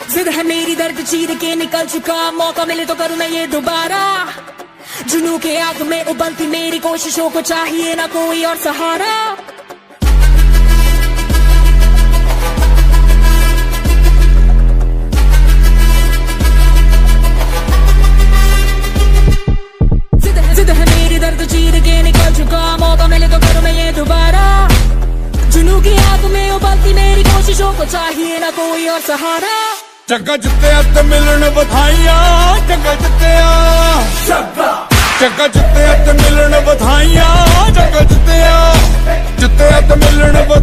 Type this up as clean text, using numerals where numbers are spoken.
जिद है मेरी दर्द चीर के निकल चुका, मौका मिले तो करूं मैं ये दोबारा। जुनून के आग में उबलती मेरी कोशिशों को चाहिए ना कोई और सहारा। जिद है मेरी दर्द चीर के निकल चुका, मौका मिले तो करूं मैं ये दोबारा। जुनून की आग में उबलती मेरी कोशिशों को चाहिए ना कोई और सहारा। चंगा जित्तिया ते मिलन बधाइयां, चंगा जित्तिया, चंगा जित्तिया ते मिलन बधाइयां, चंगा जित्तिया, जित्तिया ते मिलन